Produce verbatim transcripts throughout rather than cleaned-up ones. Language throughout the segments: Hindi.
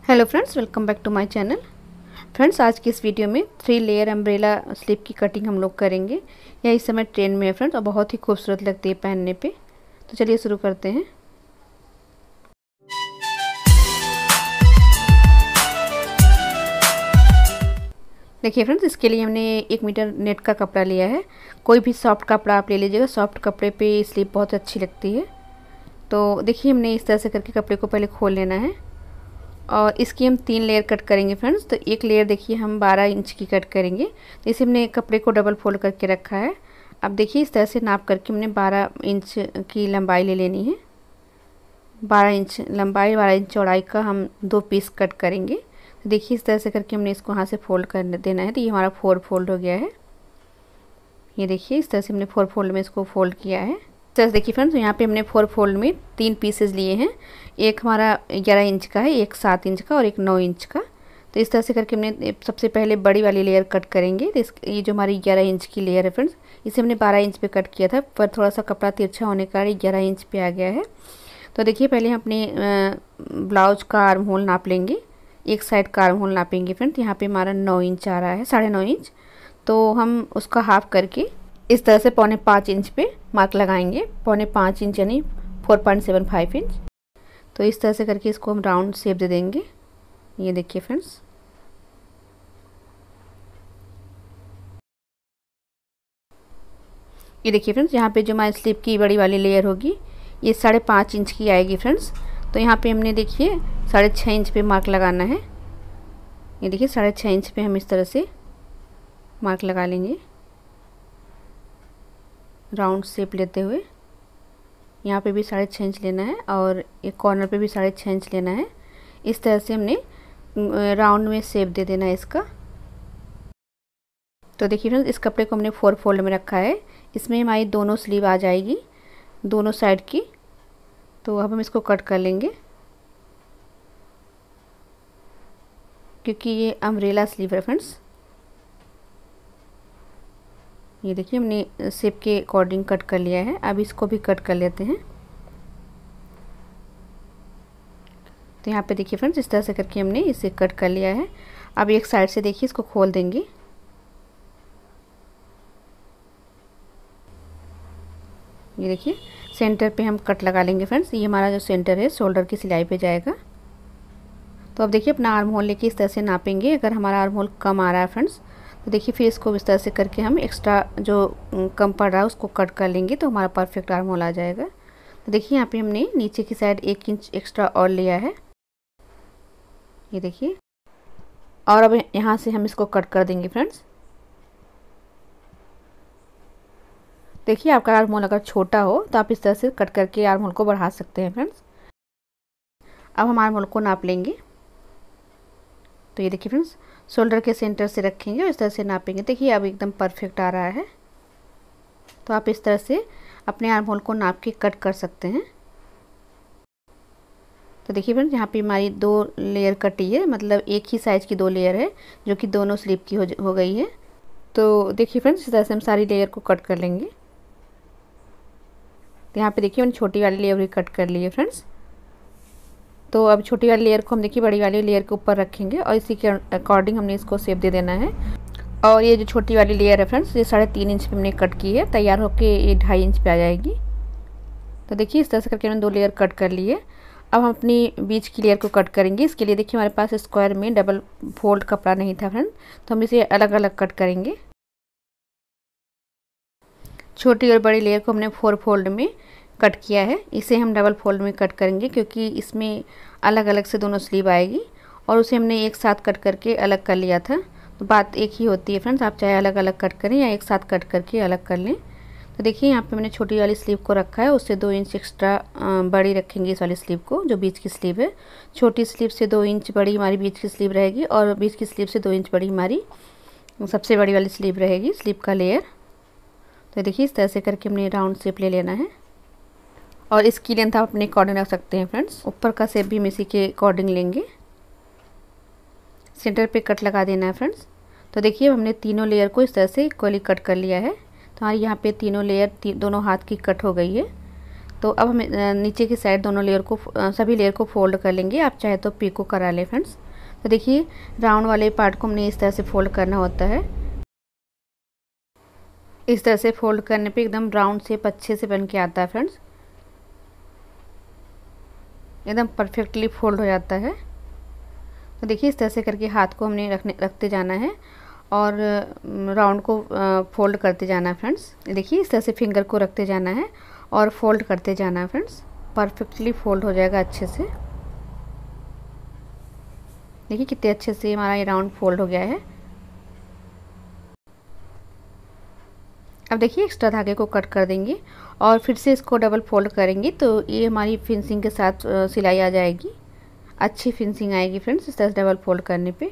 Hello friends, welcome back to my channel. Friends, आज की इस वीडियो में थ्री लेयर अम्ब्रेला स्लीव की कटिंग हम लोग करेंगे। यह इस समय ट्रेंड में है फ्रेंड्स और बहुत ही खूबसूरत लगती है पहनने पे। तो चलिए शुरू करते हैं। देखिए फ्रेंड्स, इसके लिए हमने एक मीटर नेट का कपड़ा लिया है। कोई भी सॉफ्ट कपड़ा आप ले लीजिएगा, सॉफ्ट कपड़े पे स्लीव बहुत अच्छी लगती है। तो देखिए, हमने इस तरह से करके कपड़े को पहले खोल लेना है और इसकी हम तीन लेयर कट करेंगे फ्रेंड्स। तो एक लेयर देखिए हम बारह इंच की कट करेंगे। तो इसे हमने कपड़े को डबल फोल्ड करके रखा है। अब देखिए, इस तरह से नाप करके हमने बारह इंच की लंबाई ले लेनी है। बारह इंच लंबाई, बारह इंच चौड़ाई का हम दो पीस कट करेंगे। तो देखिए, इस तरह से करके हमने इसको यहाँ से फोल्ड कर देना है। तो ये हमारा फोर फोल्ड हो गया है। ये देखिए, इस तरह से हमने फोर फोल्ड में इसको फोल्ड किया है। जैसे देखिए फ्रेंड्स, यहाँ पे हमने फोर फोल्ड में तीन पीसेस लिए हैं। एक हमारा ग्यारह इंच का है, एक सात इंच का और एक नौ इंच का। तो इस तरह से करके हमने सबसे पहले बड़ी वाली लेयर कट करेंगे। तो इस ये जो हमारी ग्यारह इंच की लेयर है फ्रेंड्स, इसे हमने बारह इंच पे कट किया था, पर थोड़ा सा कपड़ा तिरछा होने के कारण ग्यारह इंच पे आ गया है। तो देखिए, पहले हम अपने ब्लाउज का आर्म होल नाप लेंगे। एक साइड का आर्म होल नापेंगे फ्रेंड्स। यहाँ पे हमारा नौ इंच आ रहा है, साढ़े नौ इंच। तो हम उसका हाफ करके इस तरह से पौने पाँच इंच पे मार्क लगाएंगे। पौने पाँच इंच यानी four point seven five inch. तो इस तरह से करके इसको हम राउंड शेप दे देंगे। ये देखिए फ्रेंड्स, ये देखिए फ्रेंड्स, यहाँ पे जो हमारी स्लीव की बड़ी वाली लेयर होगी ये साढ़े पाँच इंच की आएगी फ्रेंड्स। तो यहाँ पे हमने देखिए साढ़े छः इंच पे मार्क लगाना है। ये देखिए, साढ़े छः इंच पे हम इस तरह से मार्क लगा लेंगे राउंड शेप लेते हुए। यहाँ पे भी साढ़े छः इंच लेना है और एक कॉर्नर पे भी साढ़े छः इंच लेना है। इस तरह से हमने राउंड में शेप दे देना है इसका। तो देखिए फ्रेंड्स, इस कपड़े को हमने फोर फोल्ड में रखा है। इसमें हमारी दोनों स्लीव आ जाएगी, दोनों साइड की। तो अब हम इसको कट कर लेंगे, क्योंकि ये अम्ब्रेला स्लीव है फ्रेंड्स। ये देखिए, हमने शेप के अकॉर्डिंग कट कर लिया है। अब इसको भी कट कर लेते हैं। तो यहाँ पे देखिए फ्रेंड्स, इस तरह से करके हमने इसे कट कर लिया है। अब एक साइड से देखिए इसको खोल देंगे। ये देखिए, सेंटर पे हम कट लगा लेंगे फ्रेंड्स। ये हमारा जो सेंटर है शोल्डर की सिलाई पे जाएगा। तो अब देखिए, अपना आर्म होल लेके इस तरह से नापेंगे। अगर हमारा आर्म होल कम आ रहा है फ्रेंड्स, तो देखिए फिर इसको इस तरह से करके हम एक्स्ट्रा जो कम पड़ रहा है उसको कट कर लेंगे। तो हमारा परफेक्ट आर्म होल आ जाएगा। तो देखिए, यहाँ पे हमने नीचे की साइड एक इंच एक्स्ट्रा और लिया है। ये देखिए, और अब यहाँ से हम इसको कट कर देंगे फ्रेंड्स। देखिए, आपका आर्म होल अगर छोटा हो तो आप इस तरह से कट करके आर्म होल को बढ़ा सकते हैं फ्रेंड्स। अब हम आर्म होल को नाप लेंगे। तो ये देखिए फ्रेंड्स, शोल्डर के सेंटर से रखेंगे और इस तरह से नापेंगे। देखिए, अब एकदम परफेक्ट आ रहा है। तो आप इस तरह से अपने आर्म होल को नाप के कट कर सकते हैं। तो देखिए फ्रेंड्स, यहाँ पे हमारी दो लेयर कटी है, मतलब एक ही साइज़ की दो लेयर है जो कि दोनों स्लीव की हो, हो गई है। तो देखिए फ्रेंड्स, इस तरह से हम सारी लेयर को कट कर लेंगे। तो यहाँ पे देखिए, मैंने छोटी वाली लेयर भी कट कर ली है फ्रेंड्स। तो अब छोटी वाली लेयर को हम देखिए बड़ी वाली लेयर के ऊपर रखेंगे और इसी के अकॉर्डिंग हमने इसको शेप दे देना है। और ये जो छोटी वाली लेयर है फ्रेंड्स, ये साढ़े तीन इंच पे हमने कट की है। तैयार होके ये ढाई इंच पे आ जाएगी। तो देखिए, इस तरह से करके हमने दो लेयर कट कर ली है। अब हम अपनी बीच की लेयर को कट करेंगे। इसके लिए देखिए, हमारे पास स्क्वायर में डबल फोल्ड कपड़ा नहीं था फ्रेंड, तो हम इसे अलग अलग कट करेंगे। छोटी और बड़ी लेयर को हमने फोर फोल्ड में कट किया है। इसे हम डबल फोल्ड में कट करेंगे, क्योंकि इसमें अलग अलग से दोनों स्लीव आएगी और उसे हमने एक साथ कट करके अलग कर लिया था। तो बात एक ही होती है फ्रेंड्स, आप चाहे अलग अलग कट करें या एक साथ कट करके अलग कर लें। तो देखिए, यहाँ पे मैंने छोटी वाली स्लीव को रखा है, उससे दो इंच एक्स्ट्रा बड़ी रखेंगे इस वाली स्लीव को, जो बीच की स्लीव है। छोटी स्लीव से दो इंच बड़ी हमारी बीच की स्लीव रहेगी और बीच की स्लीव से दो इंच बड़ी हमारी सबसे बड़ी वाली स्लीव रहेगी, स्लीव का लेयर। तो देखिए, इस तरह से करके हमने राउंड शेप ले लेना है और इसकी लेंथ आप अपने अकॉर्डिंग रख सकते हैं फ्रेंड्स। ऊपर का शेप भी हम इसी के अकॉर्डिंग लेंगे। सेंटर पे कट लगा देना है फ्रेंड्स। तो देखिए, हमने तीनों लेयर को इस तरह से इक्वली कट कर लिया है। तो हमारी यहाँ पे तीनों लेयर ती, दोनों हाथ की कट हो गई है। तो अब हम नीचे की साइड दोनों लेयर को सभी लेयर को फोल्ड कर लेंगे। आप चाहे तो पीको करा लें फ्रेंड्स। तो देखिए राउंड वाले पार्ट को हमने इस तरह से फोल्ड करना होता है। इस तरह से फोल्ड करने पे एकदम राउंड शेप अच्छे से बन के आता है फ्रेंड्स, एकदम परफेक्टली फोल्ड हो जाता है। तो देखिए इस तरह से करके हाथ को हमने रखने रखते जाना है और राउंड को फोल्ड करते जाना है फ्रेंड्स। देखिए इस तरह से फिंगर को रखते जाना है और फोल्ड करते जाना है फ्रेंड्स, परफेक्टली फोल्ड हो जाएगा अच्छे से। देखिए कितने अच्छे से हमारा ये राउंड फोल्ड हो गया है। अब देखिए एक्स्ट्रा धागे को कट कर देंगे और फिर से इसको डबल फोल्ड करेंगे तो ये हमारी फिनिशिंग के साथ सिलाई आ जाएगी, अच्छी फिनिशिंग आएगी फ्रेंड्स इस तरह से डबल फोल्ड करने पे।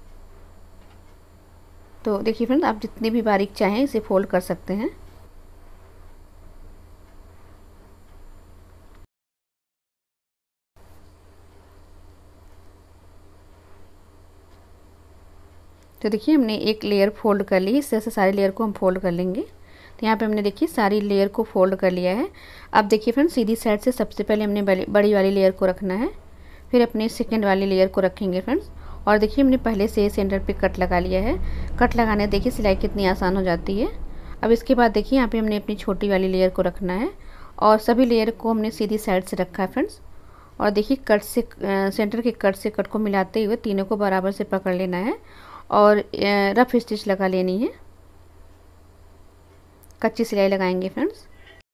तो देखिए फ्रेंड्स आप जितनी भी बारीक चाहें इसे फोल्ड कर सकते हैं। तो देखिए हमने एक लेयर फोल्ड कर ली, इस तरह से सारी लेयर को हम फोल्ड कर लेंगे। तो यहाँ पे हमने देखिए सारी लेयर को फोल्ड कर लिया है। अब देखिए फ्रेंड्स सीधी साइड से सबसे पहले हमने बड़ी वाली लेयर को रखना है, फिर अपने सेकंड वाली लेयर को रखेंगे फ्रेंड्स। और देखिए हमने पहले से सेंटर पे कट लगा लिया है। कट लगाने देखिए सिलाई कितनी आसान हो जाती है। अब इसके बाद देखिए यहाँ पे हमने अपनी छोटी वाली लेयर को रखना है और सभी लेयर को हमने सीधी साइड से रखा है फ्रेंड्स। और देखिए कट से सेंटर के कट से कट को मिलाते हुए तीनों को बराबर से पकड़ लेना है और रफ स्टिच लगा लेनी है, कच्ची सिलाई लगाएंगे फ्रेंड्स।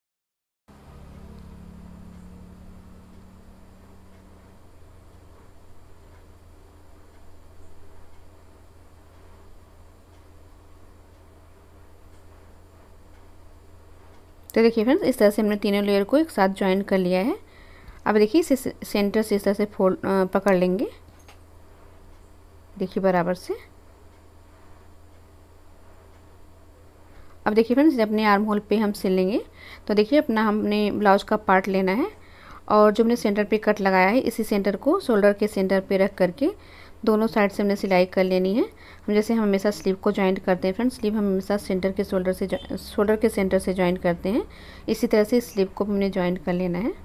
तो देखिए फ्रेंड्स इस तरह से हमने तीनों लेयर को एक साथ ज्वाइन कर लिया है। अब देखिए इसे सेंटर से इस तरह से फोल्ड पकड़ लेंगे, देखिए बराबर से। अब देखिए फ्रेंड्स अपने आर्म होल पे हम सिल लेंगे। तो देखिए अपना हमने ब्लाउज का पार्ट लेना है और जो हमने सेंटर पे कट लगाया है इसी सेंटर को शोल्डर के सेंटर पे रख करके दोनों साइड से हमने सिलाई कर लेनी है। हम जैसे हम हमेशा स्लीव को ज्वाइंट करते हैं फ्रेंड्स, स्लीव हम हमेशा सेंटर के शोल्डर से शोल्डर के सेंटर से ज्वाइंट करते हैं, इसी तरह से स्लीव को हमने ज्वाइंट कर लेना है।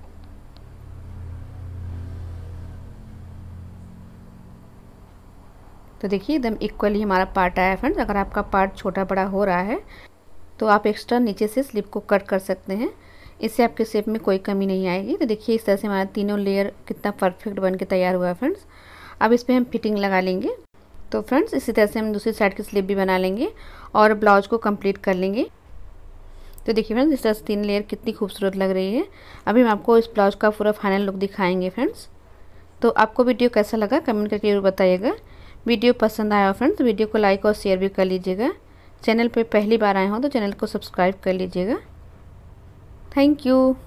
तो देखिए एकदम इक्वली हमारा पार्ट आया है फ्रेंड्स। अगर आपका पार्ट छोटा बड़ा हो रहा है तो आप एक्स्ट्रा नीचे से स्लीव को कट कर सकते हैं, इससे आपके शेप में कोई कमी नहीं आएगी। तो देखिए इस तरह से हमारा तीनों लेयर कितना परफेक्ट बन के तैयार हुआ है फ्रेंड्स। अब इस पर हम फिटिंग लगा लेंगे। तो फ्रेंड्स इसी तरह से हम दूसरी साइड की स्लीव भी बना लेंगे और ब्लाउज को कंप्लीट कर लेंगे। तो देखिए फ्रेंड्स इस तरह से तीन लेयर कितनी खूबसूरत लग रही है। अभी हम आपको इस ब्लाउज का पूरा फाइनल लुक दिखाएंगे फ्रेंड्स। तो आपको वीडियो कैसा लगा कमेंट करके जरूर बताइएगा। वीडियो पसंद आया फ्रेंड्स वीडियो को लाइक और शेयर भी कर लीजिएगा। चैनल पे पहली बार आए हो तो चैनल को सब्सक्राइब कर लीजिएगा। Thank you.